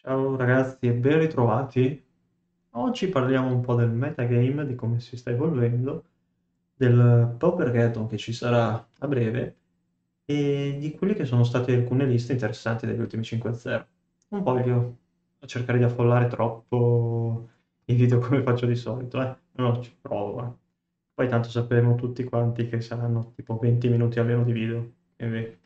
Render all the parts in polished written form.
Ciao ragazzi e ben ritrovati. Oggi parliamo un po' del metagame, di come si sta evolvendo, del Paupergheddon che ci sarà a breve e di quelle che sono state alcune liste interessanti degli ultimi 5-0. Non voglio cercare di affollare troppo i video come faccio di solito, no, ci provo, eh. Poi tanto sappiamo tutti quanti che saranno tipo 20 minuti almeno di video. Quindi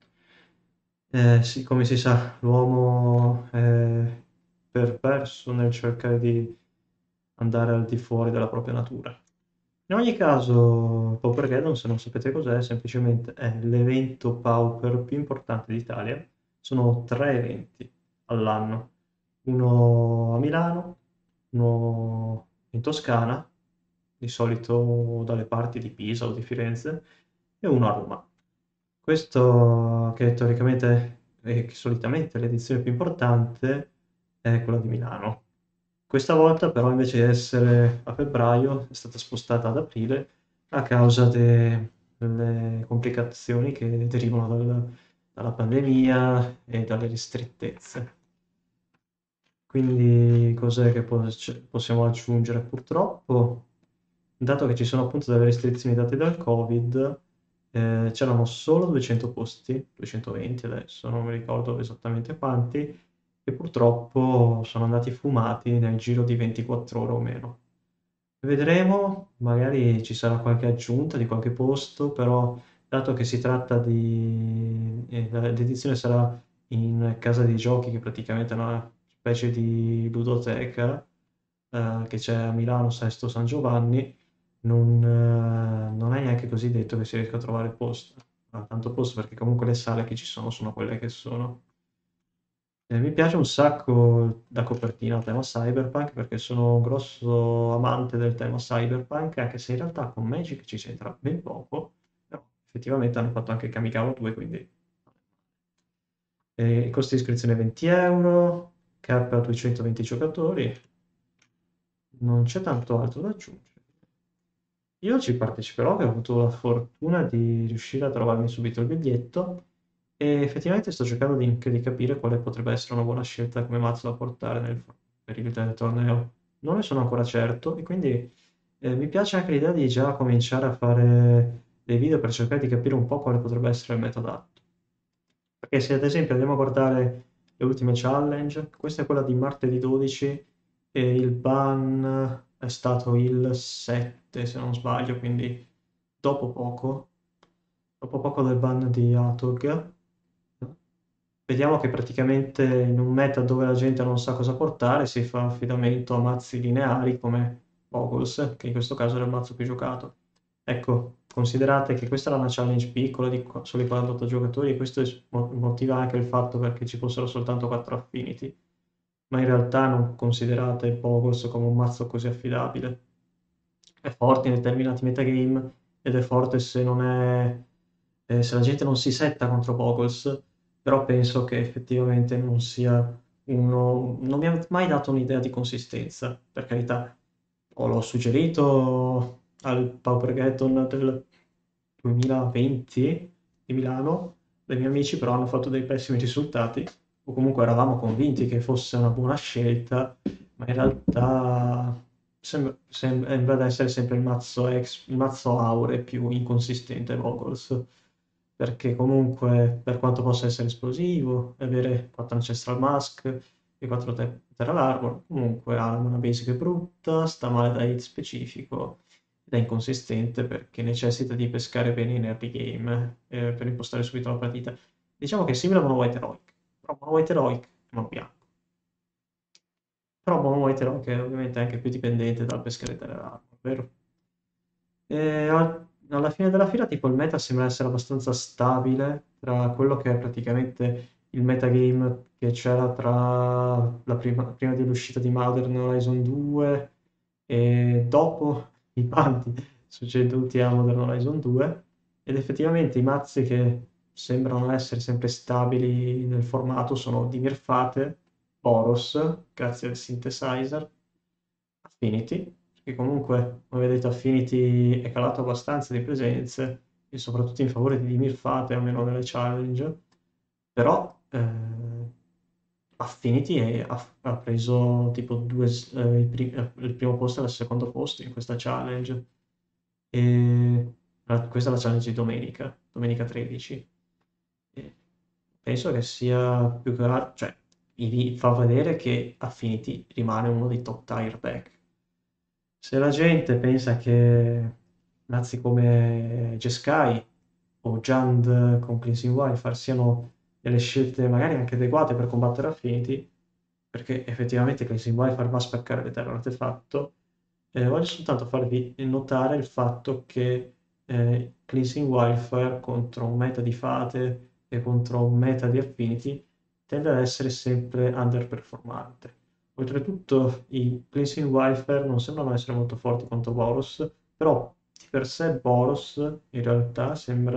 sì, come si sa, l'uomo è perverso nel cercare di andare al di fuori della propria natura. In ogni caso, Paupergeddon, se non sapete cos'è, semplicemente è l'evento Pauper più importante d'Italia. Sono tre eventi all'anno, uno a Milano, uno in Toscana, di solito dalle parti di Pisa o di Firenze, e uno a Roma. Questo che teoricamente e che solitamente è l'edizione più importante è quella di Milano. Questa volta però invece di essere a febbraio è stata spostata ad aprile a causa delle complicazioni che derivano dalla pandemia e dalle ristrettezze. Quindi cos'è che possiamo aggiungere? Purtroppo, dato che ci sono appunto delle restrizioni date dal Covid, c'erano solo 200 posti, 220 adesso, non mi ricordo esattamente quanti, e purtroppo sono andati fumati nel giro di 24 ore o meno. Vedremo, magari ci sarà qualche aggiunta di qualche posto, però dato che si tratta di... l'edizione sarà in casa dei giochi, che praticamente è una specie di ludoteca, che c'è a Milano, Sesto San Giovanni, non è neanche così detto che si riesca a trovare posto. Tanto posto perché comunque le sale che ci sono quelle che sono. Mi piace un sacco la copertina a tema cyberpunk perché sono un grosso amante del tema cyberpunk, anche se in realtà con Magic ci c'entra ben poco, però effettivamente hanno fatto anche Kamigawa 2, quindi il costo di iscrizione è 20 euro, cap a 220 giocatori, non c'è tanto altro da aggiungere. Io ci parteciperò, che ho avuto la fortuna di riuscire a trovarmi subito il biglietto e effettivamente sto cercando anche di capire quale potrebbe essere una buona scelta come mazzo da portare per il torneo. Non ne sono ancora certo e quindi mi piace anche l'idea di già cominciare a fare dei video per cercare di capire un po' quale potrebbe essere il metodo adatto. Perché se ad esempio andiamo a guardare le ultime challenge, questa è quella di martedì 12 e il ban è stato il 7 se non sbaglio, quindi dopo poco, dopo poco del ban di Atog. Vediamo che praticamente in un meta dove la gente non sa cosa portare si fa affidamento a mazzi lineari come Boggles, che in questo caso era il mazzo più giocato. Ecco, considerate che questa era una challenge piccola di soli 48 giocatori e questo motiva anche il fatto perché ci fossero soltanto 4 affinity, ma in realtà non considerate Boggles come un mazzo così affidabile. È forte in determinati metagame ed è forte se non è se la gente non si setta contro Boggles, però penso che effettivamente non sia uno... non mi ha mai dato un'idea di consistenza, per carità. O l'ho suggerito al Pauperghetton del 2020 di Milano, dei miei amici però hanno fatto dei pessimi risultati, o comunque eravamo convinti che fosse una buona scelta, ma in realtà sembra ad essere sempre il mazzo Aure più inconsistente Boggles, perché comunque per quanto possa essere esplosivo, avere 4 Ancestral Mask e 4 Terra Larvor, comunque ha una basic brutta, sta male da hit specifico ed è inconsistente perché necessita di pescare bene in early game per impostare subito la partita. Diciamo che è simile a Mono White Heroic, però Mono White Heroic è mono bianco. Però Mono White Heroic è ovviamente anche più dipendente dal pescare Terra Larvor, vero? Alla fine della fiera, tipo, il meta sembra essere abbastanza stabile tra quello che è praticamente il metagame che c'era tra prima dell'uscita di Modern Horizon 2 e dopo i bandi succeduti a Modern Horizon 2, ed effettivamente i mazzi che sembrano essere sempre stabili nel formato sono Dimir Fate, Boros, grazie al synthesizer, Affinity, perché comunque, come vedete, Affinity è calato abbastanza di presenze, e soprattutto in favore di Dimir Fate, almeno nelle challenge, però Affinity ha preso tipo il primo posto e il secondo posto in questa challenge. E questa è la challenge di domenica 13. E penso che sia più che altro, cioè, fa vedere che Affinity rimane uno dei top tier deck. Se la gente pensa che mazzi come Jeskai o Jund con Cleansing Wildfire siano delle scelte magari anche adeguate per combattere Affinity, perché effettivamente Cleansing Wildfire va a spaccare l'Eternal Artefatto, voglio soltanto farvi notare il fatto che Cleansing Wildfire contro un meta di Fate e contro un meta di Affinity tende ad essere sempre underperformante. Oltretutto i Cleansing Wildfire non sembrano essere molto forti contro Boros, però di per sé Boros in realtà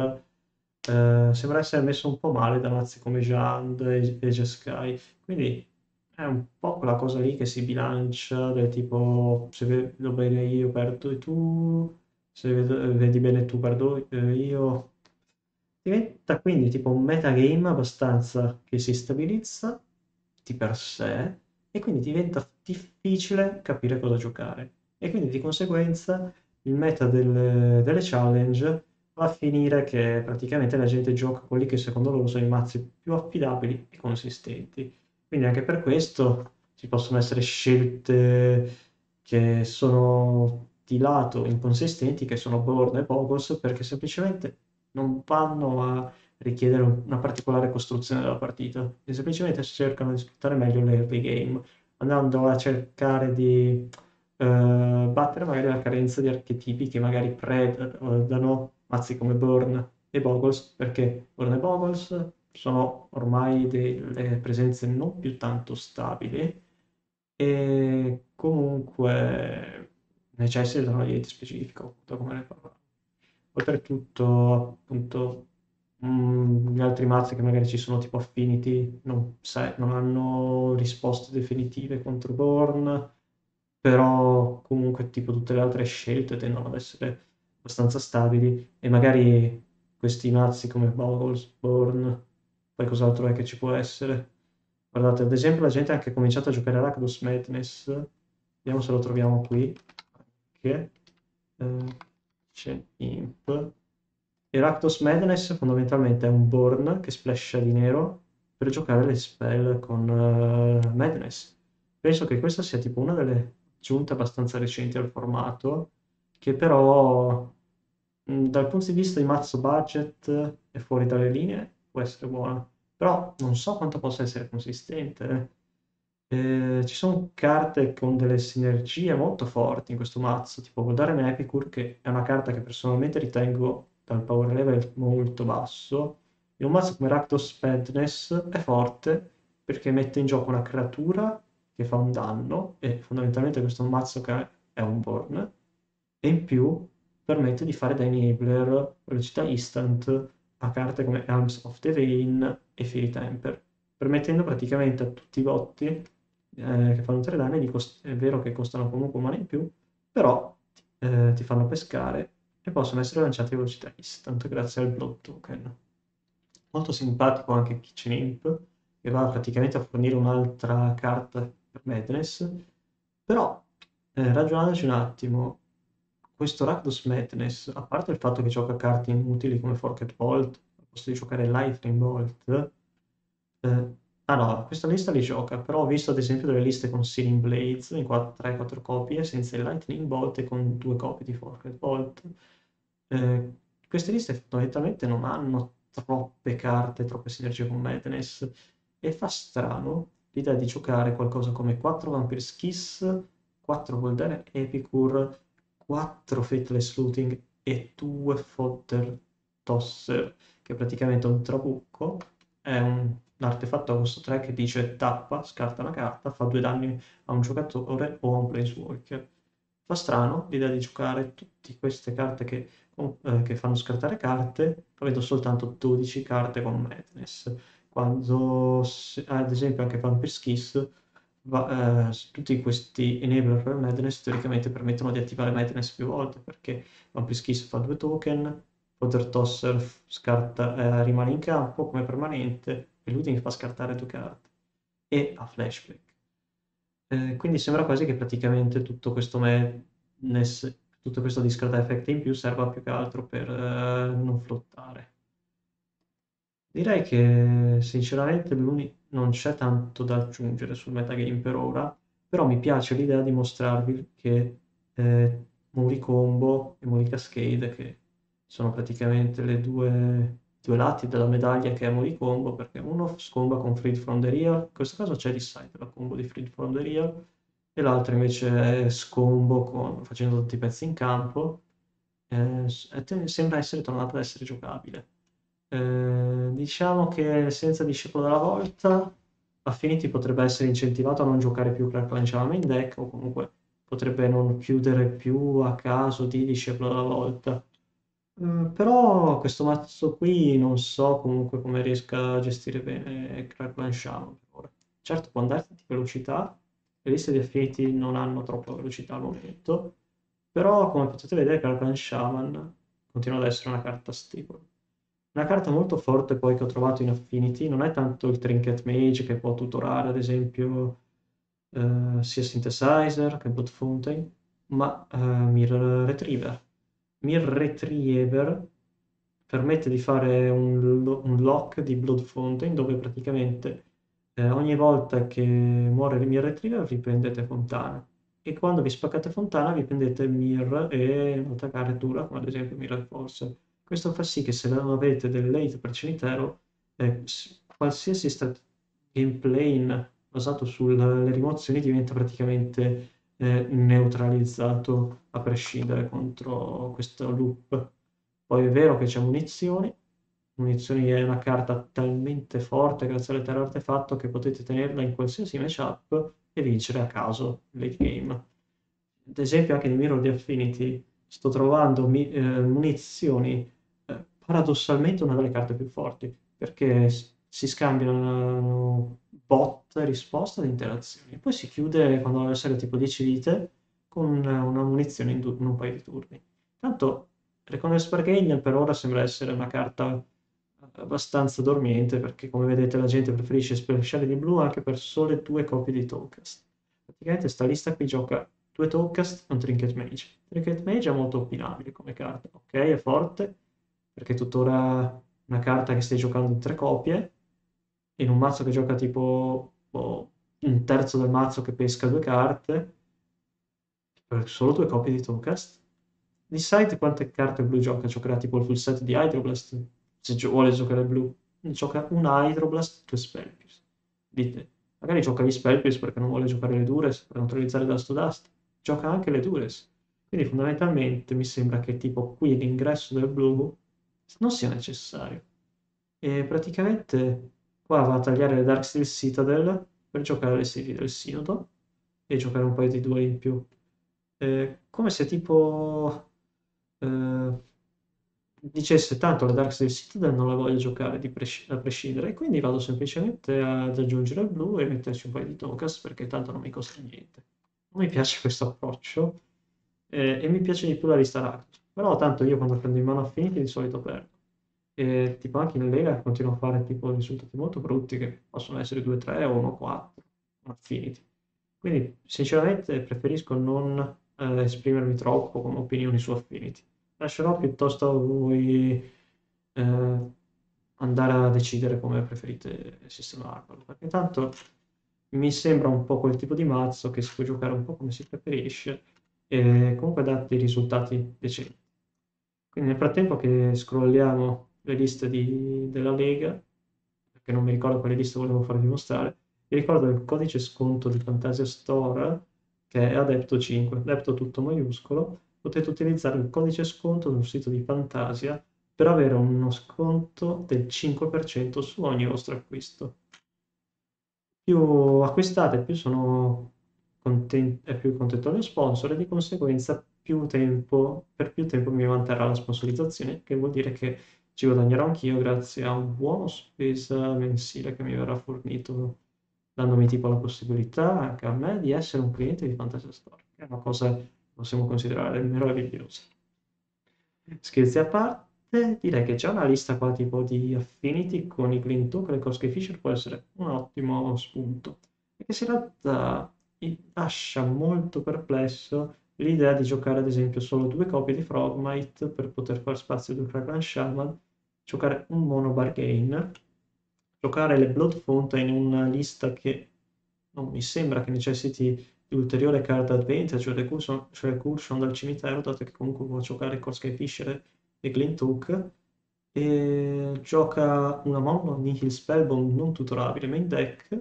sembra essere messo un po' male da mazzi come Jund e Jeskai, quindi è un po' quella cosa lì che si bilancia, del tipo se vedo bene io perdo tu, se vedi bene tu perdo io. Diventa quindi tipo un metagame abbastanza che si stabilizza di per sé e quindi diventa difficile capire cosa giocare. E quindi di conseguenza il meta delle challenge va a finire che praticamente la gente gioca quelli che secondo loro sono i mazzi più affidabili e consistenti. Quindi anche per questo ci possono essere scelte che sono di lato inconsistenti, che sono Born e Bogos, perché semplicemente non vanno a richiedere una particolare costruzione della partita, e semplicemente cercano di sfruttare meglio l'early game, andando a cercare di battere magari la carenza di archetipi che magari predano mazzi come Burn e Boggles, perché Burn e Boggles sono ormai delle presenze non più tanto stabili e comunque necessitano di edit specifico, appunto come ne parlavo. Oltretutto, appunto, gli altri mazzi che magari ci sono tipo Affinity non hanno risposte definitive contro Born, però comunque tipo tutte le altre scelte tendono ad essere abbastanza stabili e magari questi mazzi come Bowls, Born, poi cos'altro è che ci può essere? Guardate, ad esempio la gente ha anche cominciato a giocare a Rakdos Madness, vediamo se lo troviamo qui, che c'è Imp. E Rakdos Madness fondamentalmente è un Born che splasha di nero per giocare le spell con Madness. Penso che questa sia tipo una delle aggiunte abbastanza recenti al formato, che però dal punto di vista di mazzo budget e fuori dalle linee può essere buona, però non so quanto possa essere consistente. Ci sono carte con delle sinergie molto forti in questo mazzo, tipo Voldaren Epicure, che è una carta che personalmente ritengo dal power level molto basso. In un mazzo come Rakdos Madness è forte perché mette in gioco una creatura che fa un danno, e fondamentalmente questo è un mazzo che è un Born, e in più permette di fare da enabler velocità instant a carte come Helms of the Vein e Fairy Temper, permettendo praticamente a tutti i botti che fanno 3 danni, è vero che costano comunque mana in più, però ti fanno pescare e possono essere lanciati a velocità instant grazie al Blood Token. Molto simpatico anche Kitchen Imp, che va praticamente a fornire un'altra carta per Madness, però ragionandoci un attimo, questo Rakdos Madness, a parte il fatto che gioca carte inutili come Forked Bolt, al posto di giocare Lightning Bolt, ah no, questa lista li gioca, però ho visto ad esempio delle liste con Searing Blades in 3-4 copie, senza il Lightning Bolt e con 2 copie di Forked Bolt. Eh, queste liste fondamentalmente non hanno troppe carte, troppe sinergie con Madness, e fa strano l'idea di giocare qualcosa come 4 Vampire's Kiss, 4 Voldaren Epicure, 4 Faithless Looting e 2 Fodder Tosser, che è praticamente un trabucco, è un artefatto a costo 3 che dice tappa, scarta una carta, fa 2 danni a un giocatore o a un planeswalker. Fa strano l'idea di giocare tutte queste carte che fanno scartare carte, avendo soltanto 12 carte con Madness, quando ad esempio anche Vampire's Kiss tutti questi enabler per Madness teoricamente permettono di attivare Madness più volte, perché Vampire's Kiss fa 2 token, Fodder Tosser rimane in campo come permanente e Looting fa scartare 2 carte. e a flashback. Quindi sembra quasi che praticamente tutto questo madness, tutto questo discrete effect in più serva più che altro per non flottare. Direi che sinceramente non c'è tanto da aggiungere sul metagame per ora, però mi piace l'idea di mostrarvi che Muri Combo e Muri Cascade, che sono praticamente due lati della medaglia che è Muri Combo, perché uno scomba con Freed from the Real, in questo caso c'è di side la combo di Freed from the Real, e l'altro invece è scombo facendo tutti i pezzi in campo, sembra essere tornato ad essere giocabile. Diciamo che senza discepolo della volta, Affinity potrebbe essere incentivato a non giocare più Crack Lanciava main deck, o comunque potrebbe non chiudere più a caso di discepolo della volta. Però questo mazzo qui non so comunque come riesca a gestire bene Crackman Shaman per ora. Certo può andarti di velocità, le liste di Affinity non hanno troppa velocità al momento, però come potete vedere Crackman Shaman continua ad essere una carta stable. Una carta molto forte poi che ho trovato in Affinity non è tanto il Trinket Mage che può tutorare ad esempio sia Synthesizer che Blood Fountain, ma Mirror Retriever. Mirror Retriever permette di fare un lock di Blood Fountain dove praticamente ogni volta che muore il Mirror Retriever vi prendete Fontana e quando vi spaccate Fontana vi prendete Mirror e un'altra creatura come ad esempio Mirror Force. Questo fa sì che se non avete del late per cimitero qualsiasi gameplay basato sulle rimozioni diventa praticamente neutralizzato a prescindere contro questo loop. Poi è vero che c'è munizioni è una carta talmente forte grazie al lettere artefatto che potete tenerla in qualsiasi matchup e vincere a caso late game. Ad esempio anche nel Mirror di Affinity sto trovando munizioni paradossalmente una delle carte più forti perché si scambiano bot risposta ad interazioni. Poi si chiude quando l'avversario ha tipo 10 vite con una munizione in un paio di turni. Tanto Reconnaissance Bargain per ora sembra essere una carta abbastanza dormiente perché come vedete la gente preferisce speciali di blu anche per sole 2 copie di Tokast. Praticamente sta lista qui gioca 2 Tokast e un Trinket Mage. Trinket Mage è molto opinabile come carta, ok? È forte perché è tuttora una carta che stai giocando in 3 copie in un mazzo che gioca tipo un terzo del mazzo che pesca 2 carte per solo 2 copie di Tokast. Di site quante carte blu gioca? Giocherà tipo il full set di Hydroblast se vuole giocare blu. Gioca un Hydroblast, 2 Spellpierce. Dite, magari gioca gli Spellpierce perché non vuole giocare le Dures per neutralizzare Dust to Dust. Gioca anche le Dures. Quindi fondamentalmente mi sembra che tipo qui l'ingresso del blu non sia necessario. E praticamente qua va a tagliare le Darksteel Citadel per giocare le serie del Sinodo e giocare un paio di dueli in più. Come se tipo eh, dicesse tanto la Darksteel Citadel non la voglio giocare a prescindere e quindi vado semplicemente ad aggiungere il blu e metterci un paio di Tokas perché tanto non mi costa niente. Non mi piace questo approccio e mi piace di più la lista Rakdos. Però tanto io quando prendo in mano Affinity di solito perdo. E tipo anche in Lega continuo a fare tipo risultati molto brutti che possono essere 2-3 o 1-4 con Affinity. Quindi sinceramente preferisco non esprimermi troppo come opinioni su Affinity. Lascerò piuttosto a voi andare a decidere come preferite sistemarlo, perché tanto mi sembra un po' quel tipo di mazzo che si può giocare un po' come si preferisce e comunque dà dei risultati decenti. Quindi nel frattempo che scrolliamo le liste della Lega, perché non mi ricordo quale liste volevo farvi mostrare, vi ricordo il codice sconto di Fantasia Store, che è Adepto 5, Adepto tutto maiuscolo, potete utilizzare il codice sconto sul sito di Fantasia per avere uno sconto del 5% su ogni vostro acquisto. Più acquistate, è più contento il mio sponsor e di conseguenza per più tempo mi manterrà la sponsorizzazione, che vuol dire che ci guadagnerò anch'io grazie a un buono spesa mensile che mi verrà fornito, dandomi tipo la possibilità anche a me di essere un cliente di Fantasia Store, che è una cosa che possiamo considerare meravigliosa. Scherzi a parte, direi che c'è una lista qua tipo di Affinity con i Glintone, con le Cosche Fisher può essere un ottimo spunto. Perché se in realtà lascia molto perplesso l'idea di giocare ad esempio solo due copie di Frogmite per poter far spazio a due Crackland Shaman, giocare un mono bargain, giocare le Blood Fountain in una lista che non mi sembra che necessiti di ulteriore card advantage o recursion, cioè recursion dal cimitero, dato che comunque può giocare Corsair Fisher e Glint Hook, e gioca una mono Nihil Spellbomb non tutorabile main deck.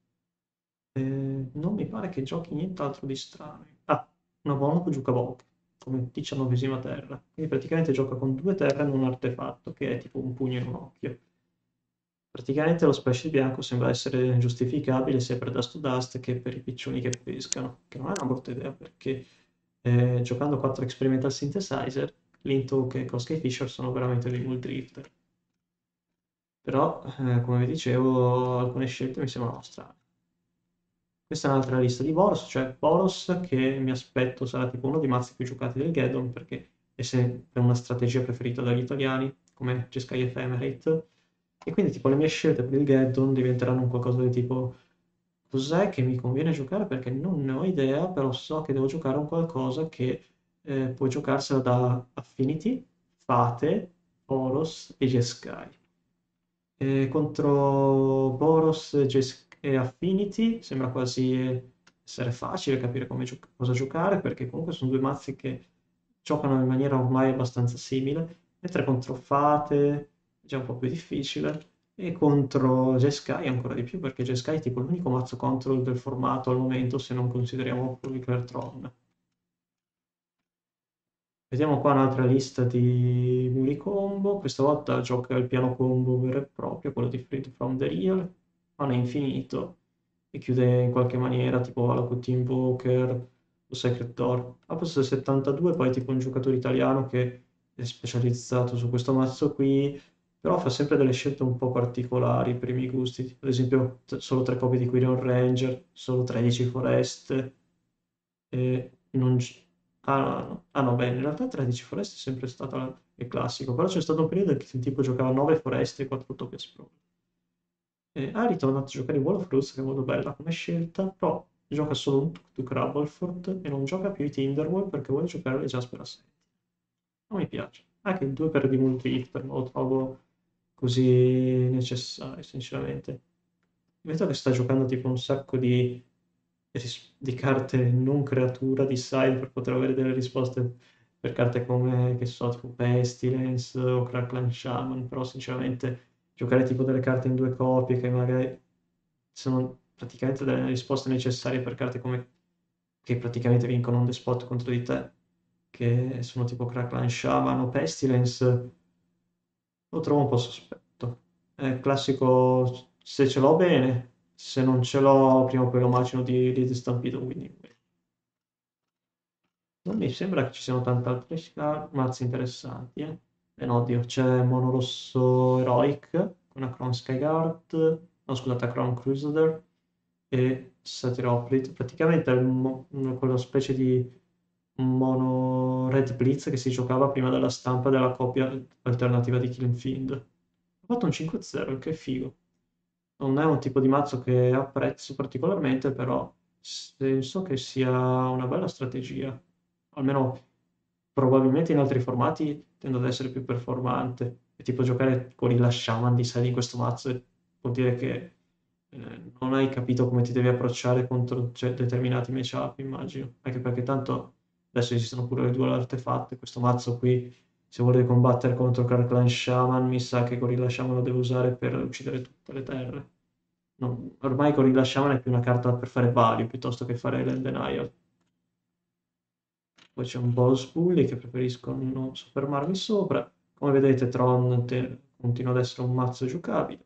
Non mi pare che giochi nient'altro di strano. Ah, una mono gioca Volk, come 19ª terra. Quindi praticamente gioca con due terre e un artefatto, che è tipo un pugno in un occhio. Praticamente lo splash di bianco sembra essere giustificabile sia per Dust to Dust che per i piccioni che pescano, che non è una brutta idea perché giocando 4 Experimental Synthesizer, Lintok e Cosky Fisher sono veramente dei Muldrifter. Però, come vi dicevo, alcune scelte mi sembrano strane. Questa è un'altra lista di Boros, cioè Boros che mi aspetto sarà tipo uno dei mazzi più giocati del Geddon perché è sempre una strategia preferita dagli italiani, come Jeskai Ephemerate. E quindi tipo le mie scelte per il Geddon diventeranno un qualcosa di tipo cos'è che mi conviene giocare perché non ne ho idea, però so che devo giocare un qualcosa che può giocarsela da Affinity, Fate, Boros e Jeskai. Contro Boros e Affinity sembra quasi essere facile capire come cosa giocare perché comunque sono due mazzi che giocano in maniera ormai abbastanza simile, mentre contro Fate è già un po' più difficile e contro Jeskai ancora di più perché Jeskai è tipo l'unico mazzo control del formato al momento se non consideriamo Polyclear Tron. Vediamo qua un'altra lista di Muli Combo, questa volta gioca il piano combo vero e proprio, quello di Freed from the Real, mana infinito e chiude in qualche maniera tipo Valakut Invoker o Secret Door. A posto del 72 poi tipo un giocatore italiano che è specializzato su questo mazzo qui, però fa sempre delle scelte un po' particolari per i miei gusti, ad esempio solo 3 copie di Quirion Ranger, solo 13 foreste, e non... Ah no, beh, in realtà 13 foreste è sempre stato il classico, però c'è stato un periodo in cui il tipo giocava 9 foreste e 4 Topias Pro. Ha ritornato a giocare in Wall of Roots, che è molto bella come scelta, però gioca solo un Tuk-Tuk Rubblefort e non gioca più i Tinderwall perché vuole giocare le Jasper Ascenti. Non mi piace. Anche il 2 per di Multi-Hit non lo trovo così necessario, sinceramente. Vedo che sta giocando tipo un sacco di carte non creatura di side per poter avere delle risposte per carte come, che so, tipo Pestilence o Crackland Shaman, però sinceramente giocare tipo delle carte in due copie che magari sono praticamente delle risposte necessarie per carte come che praticamente vincono un the spot contro di te, che sono tipo Crackland Shaman o Pestilence, lo trovo un po' sospetto. È il classico, se ce l'ho bene, se non ce l'ho, prima o poi lo macino di Stampede Winning Way. Non mi sembra che ci siano tante altre mazze interessanti, eh. No, oddio, c'è Mono Rosso Heroic, con Akron Skyguard, no scusate, Akron Crusader e Satyroplite. Praticamente è quella specie di mono Red Blitz che si giocava prima della stampa della copia alternativa di Killing Fiend. Ha fatto un 5-0, il che è figo. Non è un tipo di mazzo che apprezzo particolarmente, però penso che sia una bella strategia. Almeno probabilmente in altri formati tendo ad essere più performante. E tipo giocare con il Shaman di Side in questo mazzo vuol dire che non hai capito come ti devi approcciare contro determinati matchup, immagino. Anche perché tanto adesso esistono pure le dual artefatte. Questo mazzo qui, se vuole combattere contro Karklan Shaman, mi sa che Gorilla Shaman lo deve usare per uccidere tutte le terre. Ormai Gorilla Shaman è più una carta per fare value piuttosto che fare land denial. Poi c'è un boss bully che preferisco non soffermarmi sopra. Come vedete, Tron continua ad essere un mazzo giocabile.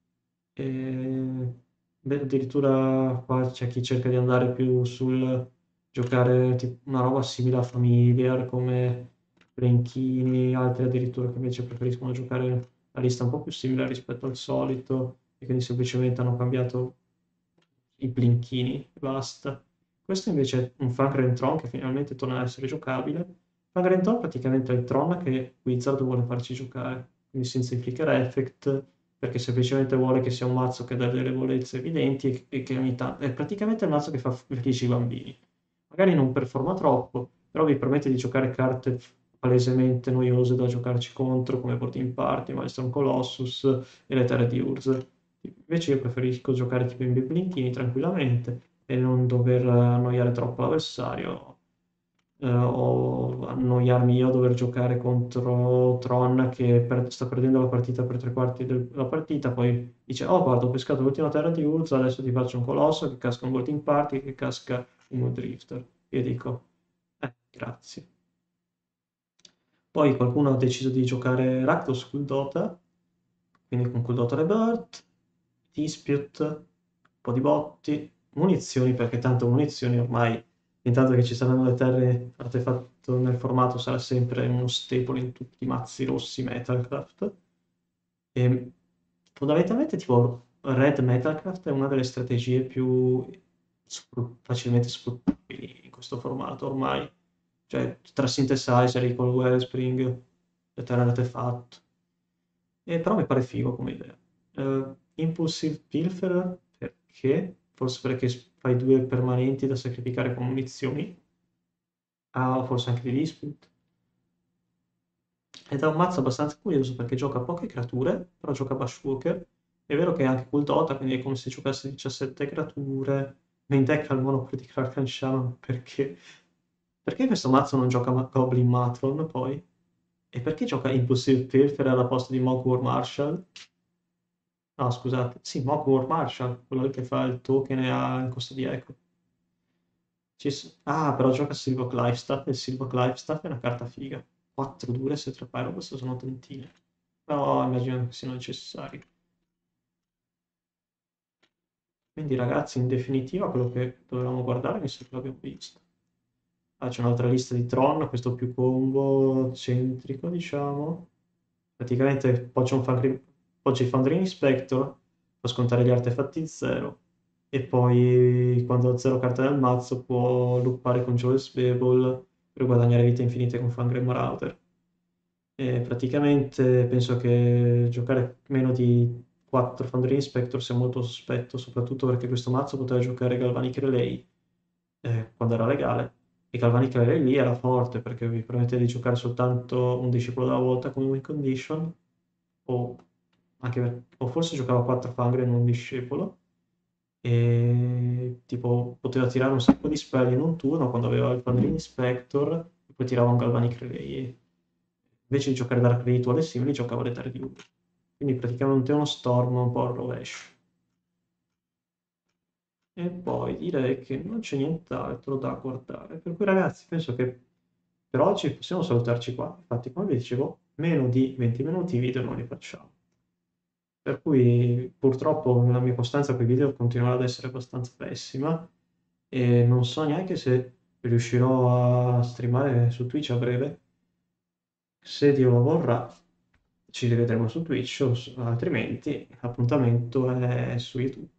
E beh, addirittura qua c'è chi cerca di andare più sul giocare tipo una roba simile a Familiar come Brenchini, altri addirittura che invece preferiscono giocare la lista un po' più simile rispetto al solito e quindi semplicemente hanno cambiato i blinchini e basta. Questo invece è un Fangren Tron che finalmente torna ad essere giocabile. Fangren Tron praticamente è il Tron che Wizard vuole farci giocare, quindi senza il flicker effect, perché semplicemente vuole che sia un mazzo che dà delle debolezze evidenti e che ogni tanto... È praticamente il mazzo che fa felici i bambini. Magari non performa troppo, però vi permette di giocare carte palesemente noiose da giocarci contro, come Boarding Party, Maelstrom Colossus e le Terre di Urza. Invece io preferisco giocare tipo in Biblinchini tranquillamente e non dover annoiare troppo l'avversario o annoiarmi io a dover giocare contro Tron che sta perdendo la partita per tre quarti della partita, poi dice, oh guarda, ho pescato l'ultima terra di Urza, adesso ti faccio un colosso che casca un Boarding Party, che casca un Mood Drifter. Io dico, grazie. Poi qualcuno ha deciso di giocare Rakdos Cool Dota, quindi con Cool Dota Rebirth, Dispute, un po' di botti, munizioni, perché tanto munizioni ormai, intanto che ci saranno le terre artefatto nel formato, sarà sempre uno staple in tutti i mazzi rossi Metalcraft. E fondamentalmente tipo Red Metalcraft è una delle strategie più facilmente sfruttabili in questo formato ormai. Cioè, tra Synthesizer, Equal Wellspring, Eternal Artefact. E però mi pare figo come idea. Impulsive Pilfer, perché? Forse perché fai due permanenti da sacrificare con munizioni. Ah, forse anche di Dispute. Ed è un mazzo abbastanza curioso perché gioca poche creature, però gioca Bushwalker. È vero che è anche cool Dota, quindi è come se giocasse 17 creature. Main deck al Monopoly di Kraken Shaman, perché... Perché questo mazzo non gioca Goblin Matron, poi? E perché gioca Impulsive Pilfer alla posta di Mogwai Marshall? No, scusate. Sì, Mogwai Marshall, quello che fa il token e ha il costo di eco. Ah, però gioca Silver Clivestaff e il Silver Clivestaff è una carta figa. 4 dure se 3 pyro, queste sono tantine. Però immagino che siano necessari. Quindi ragazzi, in definitiva, quello che dovevamo guardare mi sa che l'abbiamo visto. Ah, c'è un'altra lista di Tron, questo più combo centrico, diciamo. Praticamente poggia i Foundry Inspector, fa scontare gli artefatti 0, e poi quando ha 0 carte nel mazzo può loopare con Joel's Babel per guadagnare vite infinite con Fangre Marauder. E praticamente penso che giocare meno di 4 Foundry Inspector sia molto sospetto, soprattutto perché questo mazzo poteva giocare Galvanic Relay quando era legale, e Galvanic Relay lì era forte perché vi permette di giocare soltanto un discepolo alla volta come win condition, o, o forse giocava 4 Fangre e non un discepolo, e tipo poteva tirare un sacco di spell in un turno quando aveva il Foundry Inspector, e poi tirava un Galvanic Relay. Invece di giocare Dark Ritual e simili, giocava le terre di Uber. Quindi praticamente uno Storm un po' al rovescio. E poi direi che non c'è nient'altro da guardare. Per cui ragazzi, penso che per oggi possiamo salutarci qua. Infatti, come vi dicevo, meno di 20 minuti i video non li facciamo. Per cui purtroppo la mia costanza con i video continuerà ad essere abbastanza pessima e non so neanche se riuscirò a streamare su Twitch a breve. Se Dio lo vorrà, ci rivedremo su Twitch, altrimenti l'appuntamento è su YouTube.